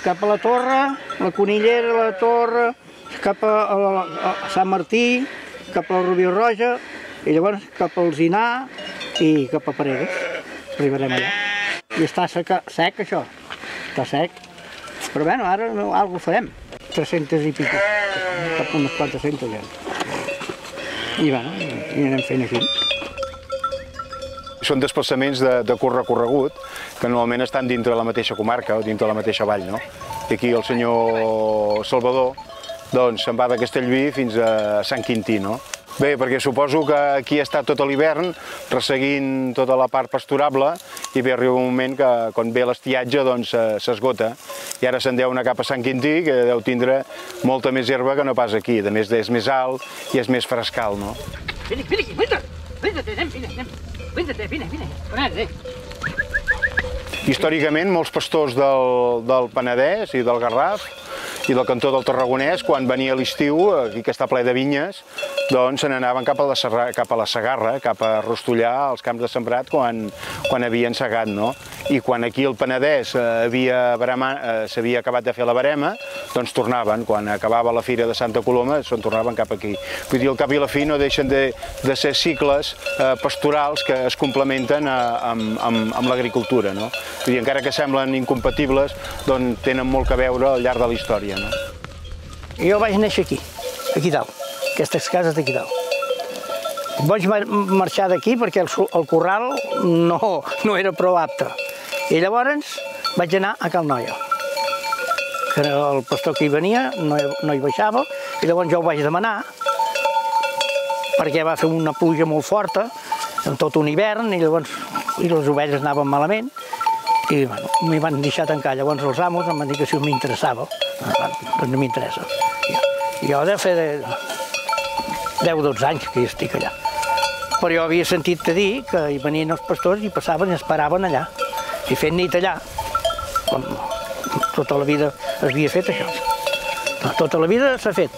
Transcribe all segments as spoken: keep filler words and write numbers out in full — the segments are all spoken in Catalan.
cap a la Torre, la Conillera, la Torre, cap a, a, a Sant Martí, cap a la Rubió Roja, i llavors cap al Zinar i cap a Paredes. Arribarem allà. I està seca, sec, això. Està sec. Però bueno, ara no, alguna cosa farem. tres-centes i pico. Cap a unes quatre-centes ja. I bueno, i anem fent així. Són desplaçaments de, de curt recorregut que normalment estan dintre de la mateixa comarca o dintre de la mateixa vall, no? I aquí el senyor Salvador doncs se'n va de Castellví fins a Sant Quintí, no? Bé, perquè suposo que aquí està tot l'hivern resseguint tota la part pasturable i bé, arriba un moment que quan ve l'estiatge doncs s'esgota i ara se'n deu anar cap a Sant Quintí, que deu tindre molta més herba que no pas aquí, a més és més alt i és més frescal, no? Vine, vine aquí, vine, vine, anem, vine, anem, vine, vine, vine, vine, Històricament, molts pastors del, del Penedès i del Garraf i del cantó del Tarragonès, quan venia l'estiu, aquí que està ple de vinyes, doncs se n'anaven cap, cap a la Segarra, cap a rostollar els camps de sembrat quan, quan havien segat, no? I quan aquí el Penedès s'havia acabat de fer la barema, doncs tornaven, quan acabava la Fira de Santa Coloma, se'n tornaven cap aquí. Vull dir, al cap i la fi no deixen de, de ser cicles eh, pastorals que es complementen a, amb, amb, amb l'agricultura, no? Vull dir, encara que semblen incompatibles, doncs tenen molt que veure al llarg de la història. No? Jo vaig néixer aquí, aquí dalt, aquestes cases d'aquí dalt. Vaig marxar d'aquí perquè el, el corral no, no era prou apte. I llavors vaig anar a Cal Noia, que el pastor que hi venia no, no hi baixava, i llavors jo ho vaig demanar perquè va fer una pluja molt forta, en tot un hivern, i llavors i les ovelles anaven malament, i bueno, m'hi van deixar tancar. Llavors els amos em van dir que si m'interessava, doncs no m'interessa. Jo he de fer deu o dotze anys que hi estic allà. Però jo havia sentit a dir que hi venien els pastors i passaven i esperaven allà. I fent nit allà, com tota la vida es havia fet això. Tota la vida s'ha fet.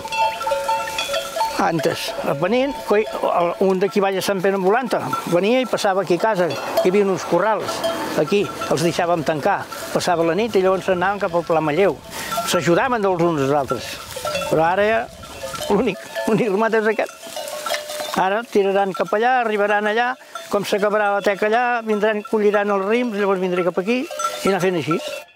Antes, venien, un d'aquí vaig a Sant Pere Ambulant, venia i passava aquí a casa, hi havia uns corrals. Aquí els deixàvem tancar, passava la nit i llavors anaven cap al Pla Malleu. S'ajudaven dels uns als altres. Però ara ja l'únic ramat és aquest. Ara tiraran cap allà, arribaran allà, com s'acabarà la teca allà, vindran, colliran els rims, llavors vindré cap aquí i anar fent així.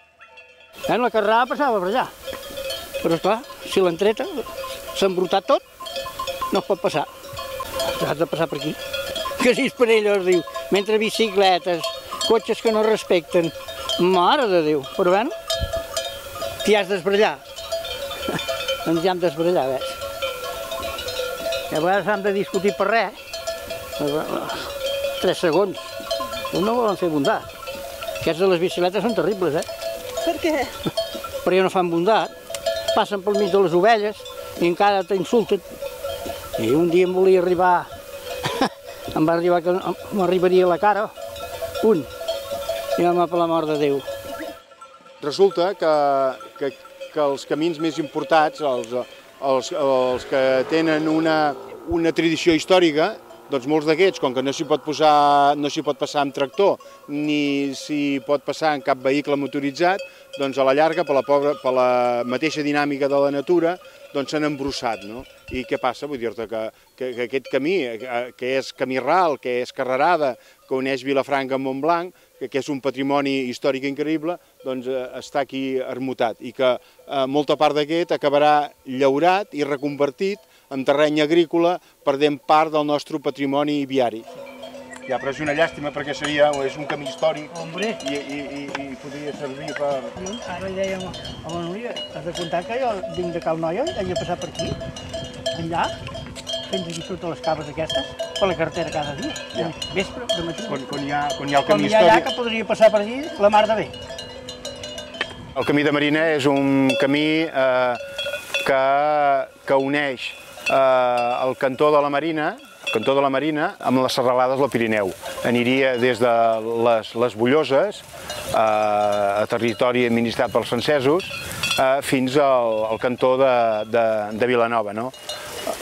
La carrera passava per allà. Però esclar, si l'han treta, s'ha embrutat tot, no es pot passar. Has de passar per aquí. Que si és per ell, es diu, mentre bicicletes, cotxes que no respecten, mare de Déu, però bueno, t'hi has d'esbrellar. Ens hi hem d'esbrellar, ves. I a vegades hem de discutir per res. Tres segons. No volen fer bondat. Aquests de les bicicletes són terribles, eh? Per què? Perquè no fan bondat. Passen pel mig de les ovelles i encara t'insulten. I un dia em volia arribar, em va arribar que m'arribaria a la cara, un, i home, per la mort de Déu. Resulta que, que, que els camins més importats, els, els, els que tenen una, una tradició històrica, doncs molts d'aquests, com que no s'hi pot, posar, no s'hi pot passar amb tractor ni s'hi pot passar en cap vehicle motoritzat, doncs a la llarga, per la, pobra, per la mateixa dinàmica de la natura, doncs s'han embrussat, no? I què passa? Vull dir-te que, que, que aquest camí, que és camí ral, que és carrerada, que uneix Vilafranca amb Montblanc, que, que és un patrimoni històric increïble, doncs eh, està aquí ermutat i que eh, molta part d'aquest acabarà llaurat i reconvertit en terreny agrícola, perdent part del nostre patrimoni viari. Ja, però és una llàstima perquè seria, és un camí històric i, i, i, i podria servir per... Ara li dèiem a la Núria, has de comptar que jo vinc de Cal Noia i he de passar per aquí, enllà, fins aquí sota les caves aquestes, per la carretera cada dia, ja. Vespre, de matí. Quan, quan, hi ha, quan hi ha el camí històric... Quan hi ha allà que podria passar per allí, la mar de bé. El camí de Marina és un camí eh, que, que uneix eh, el cantó de la Marina, el cantó de la Marina amb les serralades del Pirineu. Aniria des de les, les Bulloses, eh, a territori administrat pels francesos, eh, fins al, al cantó de, de, de Vilanova, no?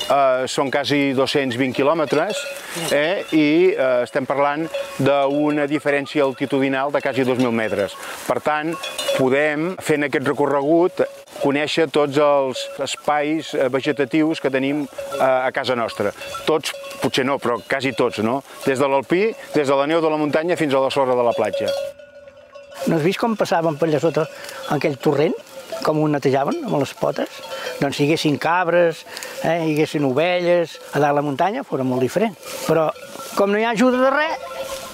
eh, són quasi dos-cents vint quilòmetres, eh, i eh, estem parlant d'una diferència altitudinal de quasi dos mil metres. Per tant, podem, fent aquest recorregut, conèixer tots els espais vegetatius que tenim a casa nostra. Tots, potser no, però quasi tots, no? Des de l'alpí, des de la neu de la muntanya fins a la sorra de la platja. No has vist com passàvem per allà sota aquell torrent? Com ho netejaven amb les potes? Doncs si hi haguessin cabres, eh, hi haguessin ovelles, a dalt la muntanya fora molt diferent. Però com no hi ha ajuda de res,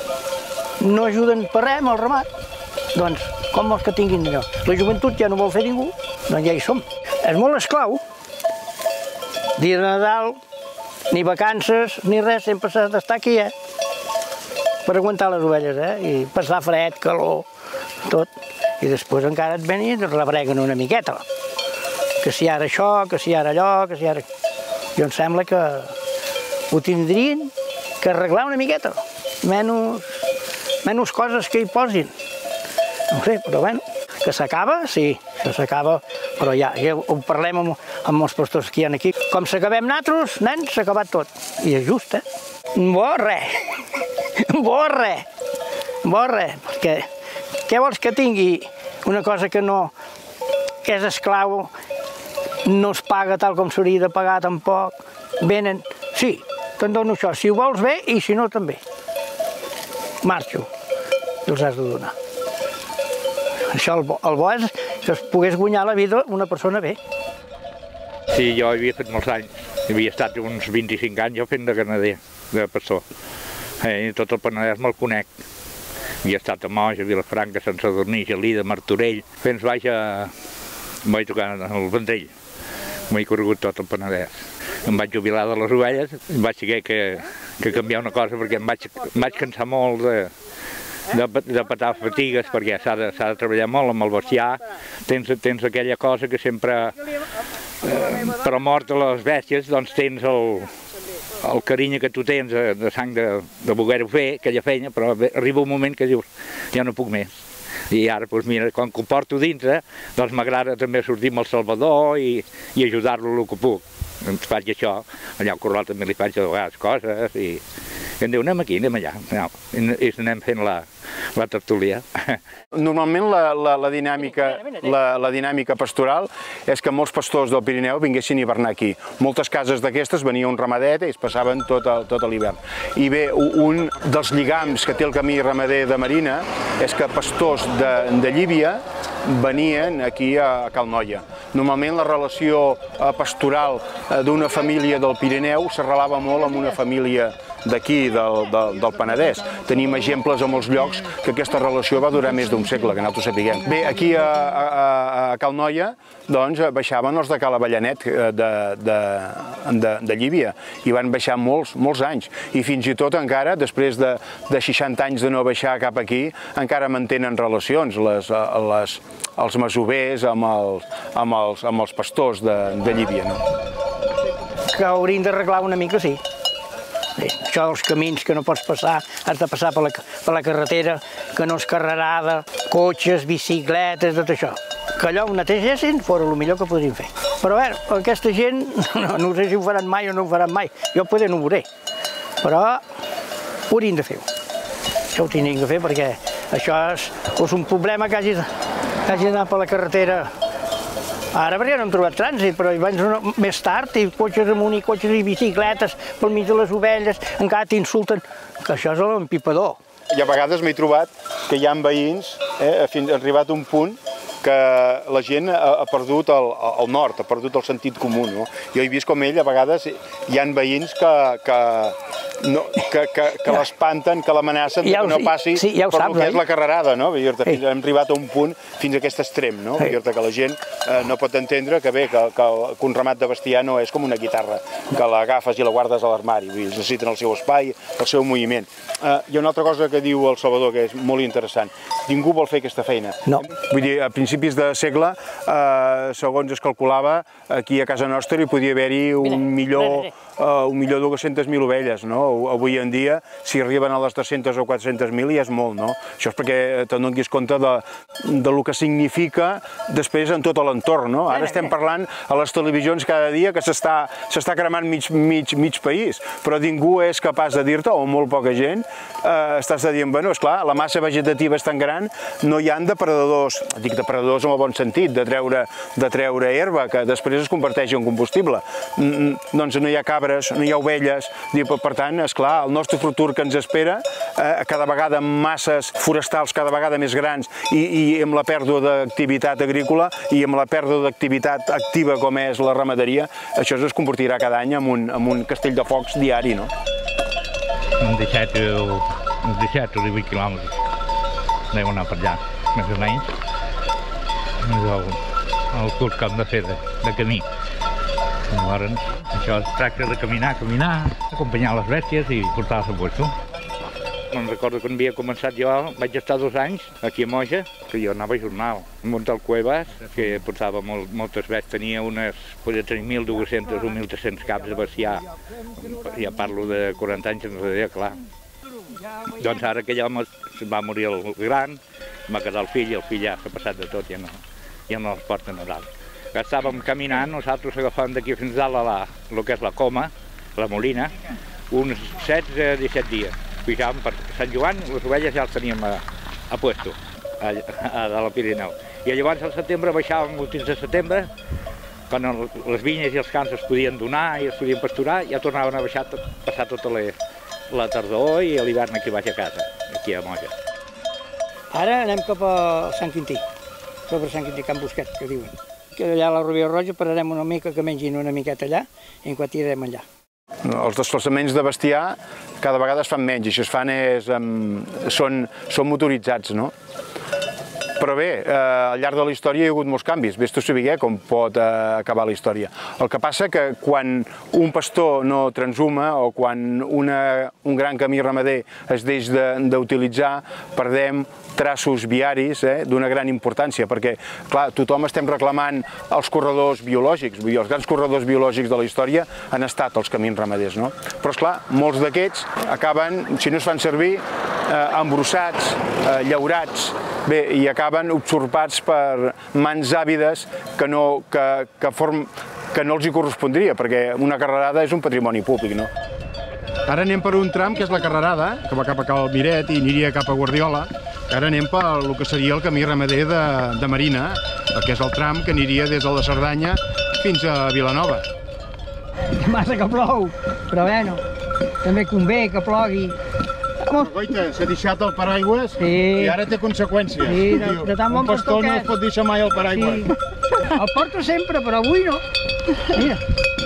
no ajuden per res amb el ramat, doncs com vols que tinguin allò? La joventut ja no vol fer ningú, doncs ja hi som. És molt esclau. Dia de Nadal, ni vacances, ni res, sempre s'ha d'estar aquí, eh? Per aguantar les ovelles, eh? I passar fred, calor, tot. I després encara et ven i et rebreguen una miqueta. Que si ara això, que si ara allò, que si ara... Jo em sembla que ho tindrien que arreglar una miqueta. Menys, menys coses que hi posin. No sé, però bueno, que s'acaba, sí, que s'acaba, però ja, ja ho parlem amb, amb els pastors que hi ha aquí. Com s'acabem nosaltres, nens, s'ha acabat tot. I és just, eh? Bo res, bo res, bo res, perquè què vols que tingui una cosa que no, que és esclau, no es paga tal com s'hauria de pagar tampoc, venen, sí, te'n dono això, si ho vols bé i si no també. Marxo, i els has de donar. Això, el bo, el bo és que es pogués guanyar la vida una persona bé. Sí, jo havia fet molts anys, havia estat uns vint-i-cinc anys jo fent de ganader, de pastor. Eh, tot el Penedès me'l conec. Havia estat a Moix, a Vilafranca, Sant Sadurní, Gelida, Martorell. Fins baix a... em vaig tocar al Vendrell. M'he corregut tot el Penedès. Em vaig jubilar de les ovelles, em vaig haver que, que canviar una cosa perquè em vaig, em vaig cansar molt de, de, de patar fatigues, perquè s'ha de, s'ha de treballar molt amb el bestiar. Tens, tens aquella cosa que sempre, eh, per la mort de les bèsties, doncs tens el, el carinyo que tu tens de, de sang de, de voler-ho fer, aquella feina, però arriba un moment que dius, ja no puc més. I ara, doncs mira, quan ho porto dintre, doncs m'agrada també sortir amb el Salvador i, i ajudar-lo el que puc. Doncs faig això, allà al corral també li faig de vegades coses i, i em diu, anem aquí, anem allà, no, i anem fent la, la tertúlia. Normalment la, la, la, dinàmica, la, la dinàmica pastoral és que molts pastors del Pirineu vinguessin a hivernar aquí. Moltes cases d'aquestes venia un ramadet i es passaven tot, el, tot l'hivern. I bé, un dels lligams que té el camí ramader de Marina és que pastors de, de Llívia venien aquí a Cal Noia. Normalment la relació pastoral d'una família del Pirineu s'arrelava molt amb una família d'aquí, del, del, del Penedès. Tenim exemples a molts llocs que aquesta relació va durar més d'un segle, que nosaltres sapiguem. Bé, aquí a, a, a Cal Noia, doncs, baixaven els de Cal Avellanet de, de, de, de Llívia, i van baixar molts, molts anys. I fins i tot encara, després de, de seixanta anys de no baixar cap aquí, encara mantenen relacions les, les, els masovers amb els, amb els, amb els pastors de, de Llívia. No? Que haurien d'arreglar una mica, sí. Sí, això dels camins que no pots passar, has de passar per la, per la carretera, que no és carrerada, cotxes, bicicletes, tot això. Que allò ho netegessin fora el millor que podrien fer. Però a veure, aquesta gent, no, no sé si ho faran mai o no ho faran mai, jo poder no ho veuré, però ho haurien de fer. Això ho tindrien de fer perquè això és, és un problema que hagi, que hagi d'anar per la carretera. Ara perquè no hem trobat trànsit, però abans més tard, i cotxes amunt i cotxes i bicicletes pel mig de les ovelles, encara t'insulten, que això és l'empipador. I a vegades m'he trobat que hi ha veïns, eh, fins ha arribat un punt que la gent ha, ha perdut el, el nord, ha perdut el sentit comú. No? Jo he vist com ell, a vegades, hi ha veïns que, que, no, que, que, que l'espanten, que l'amenacen ja que no passi sí, ja per saps, el que és la carrerada. No? Sí. Hem arribat a un punt fins a aquest extrem, no? Sí. Que la gent eh, no pot entendre que bé, que, que, que un ramat de bestiar no és com una guitarra, que l'agafes i la guardes a l'armari, necessiten el seu espai, el seu moviment. Eh, hi ha una altra cosa que diu el Salvador que és molt interessant. Ningú vol fer aquesta feina. No. Vull dir, a principis de segle, eh, segons es calculava, aquí a casa nostra hi podia haver-hi un milió uh, millor dues-centes mil ovelles, no? Avui en dia, si arriben a les tres-centes o quatre-centes mil ja és molt, no? Això és perquè te'n donis compte de, de lo que significa després en tot l'entorn, no? Ara estem parlant a les televisions cada dia que s'està s'està cremant mig, mig, mig país, però ningú és capaç de dir-te, o molt poca gent, eh, estàs dient, bueno, esclar, la massa vegetativa és tan gran, no hi ha depredadors, dic depredadors en el bon sentit, de treure, de treure herba, que després es converteix en combustible. Mm, doncs no hi ha cabres, no hi ha ovelles, per tant, esclar, el nostre futur que ens espera, eh, cada vegada amb masses forestals cada vegada més grans i, i amb la pèrdua d'activitat agrícola i amb la pèrdua d'activitat activa com és la ramaderia, això es convertirà cada any en un, en un castell de focs diari, no? Uns disset o divuit quilòmetres. Anem anar per allà, més o menys. És el, el curs que hem de fer de, de camí. Llavors, això es tracta de caminar, caminar, acompanyar les bèsties i portar-les a puesto. Me'n recordo que havia començat jo, vaig estar dos anys aquí a Moja, que jo anava a jornal. Munt al Cuevas, que portava molt, moltes bèsties, tenia unes, podia tenir mil dues-cents o mil tres-cents caps de bestiar. Ja parlo de quaranta anys enrere, clar. Doncs ara que ja va morir el gran, va quedar el fill, i el fill ja s'ha passat de tot, ja no, ja no els porten a dalt. Estàvem caminant, nosaltres agafàvem d'aquí fins dalt a la, el que és la Coma, la Molina, uns setze a disset dies. Pujàvem per Sant Joan, les ovelles ja les teníem a, a puesto, a, a, a la Pirineu. I llavors al setembre baixàvem l'últims de setembre, quan el, les vinyes i els camps es podien donar i es podien pasturar, ja tornaven a baixar, passar tota la, la tardor i l'hivern aquí baix a casa, aquí a Moja. Ara anem cap a Sant Quintí, cap a Sant Quintí, Can Busquet, que diuen. Que allà a la Rovira Roja pararem una mica, que mengin una miqueta allà, i en quan tirarem allà. Els desplaçaments de bestiar cada vegada es fan menys, i això es fan és, um, són, són motoritzats, no? Però bé, eh, al llarg de la història hi ha hagut molts canvis, vés tu a saber com pot eh, acabar la història. El que passa que quan un pastor no transhuma o quan una, un gran camí ramader es deix d'utilitzar, perdem traços viaris eh, d'una gran importància, perquè, clar, tothom estem reclamant els corredors biològics, vull dir, els grans corredors biològics de la història han estat els camins ramaders, no? Però, esclar, molts d'aquests acaben, si no es fan servir, eh, embrossats, eh, llaurats, bé, i acaben usurpats per mans àvides que no, que, que, form, que no els hi correspondria, perquè una carrerada és un patrimoni públic, no? Ara anem per un tram que és la carrerada, que va cap a Cal Miret i aniria cap a Guardiola. Ara anem per el que seria el camí ramader de, de Marina, que és el tram que aniria des de la Cerdanya fins a Vilanova. Massa que plou, però bueno, també convé que plogui. Goita, s'ha deixat el paraigües sí. I ara té conseqüències. Sí, de, de tant bon un pastor no es pot deixar mai el paraigües. Sí. El porto sempre, però avui no. Mira.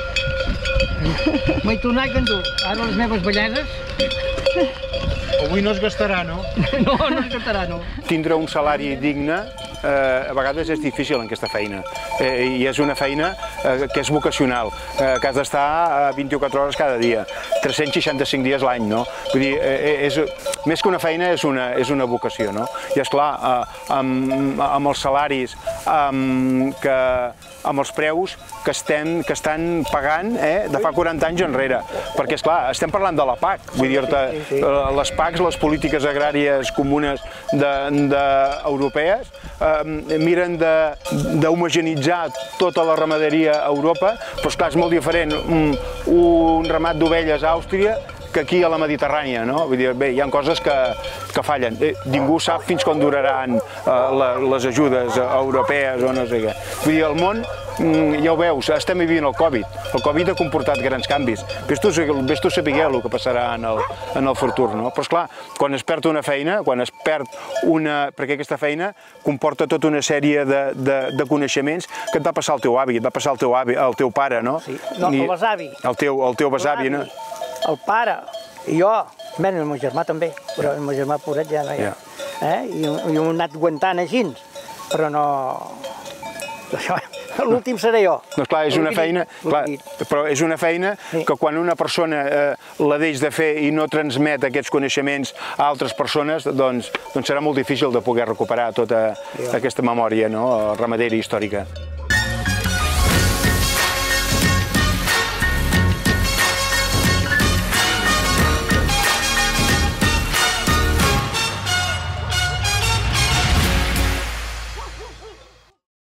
M'he tornat que endur. Ara les meves velleses. Avui no es gastarà, no? No, no es gastarà, no. Tindre un salari digne eh, a vegades és difícil en aquesta feina. Eh, I és una feina eh, que és vocacional, eh, que has d'estar vint-i-quatre hores cada dia, tres-cents seixanta-cinc dies l'any, no? Vull dir, eh, és, més que una feina és una, és una vocació, no? I esclar, eh, amb, amb els salaris, amb, que, amb els preus que, estem, que estan pagant eh, de fa quaranta anys enrere. Perquè, esclar, estem parlant de la P A C, vull dir-te, les P A Cs, les polítiques agràries comunes de, de, europees, eh, miren d'homogeneïtzar tota la ramaderia a Europa, però, esclar, és molt diferent un, un ramat d'ovelles a Àustria que aquí a la Mediterrània, no? Vull dir, bé, hi ha coses que, que fallen. Eh, ningú sap fins quan duraran eh, la, les ajudes europees o no sé què. Vull dir, el món, mm, ja ho veus, estem vivint el Covid. El Covid ha comportat grans canvis. Ves tu, ves tu a saber el que passarà en el, en el futur, no? Però, esclar, quan es perd una feina, quan es perd una... perquè aquesta feina comporta tota una sèrie de, de, de coneixements que et va passar al teu avi, et va passar al teu, avi, al teu pare, no? Sí. No, el besavi. El teu, el teu besavi, no? El pare, i jo, bé, el meu germà també, però el meu germà poret ja no hi ha. Eh? I, I ho hem anat aguantant així, però no... L'últim seré jo. Doncs clar, és una feina, clar, però és una feina que quan una persona eh, la deix de fer i no transmet aquests coneixements a altres persones, doncs, doncs serà molt difícil de poder recuperar tota aquesta memòria, no, ramadera històrica.